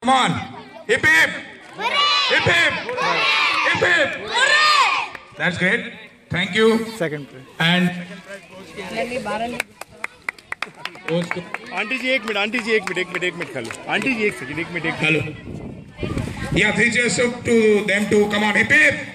Come on. Hip hip. Hip hip. Hip hip. That's great. Thank you. Second prize. And aunty ji एक minute खा लो aunty ji एक second hello. Yeah, three cheers to them to come on. Hip hip.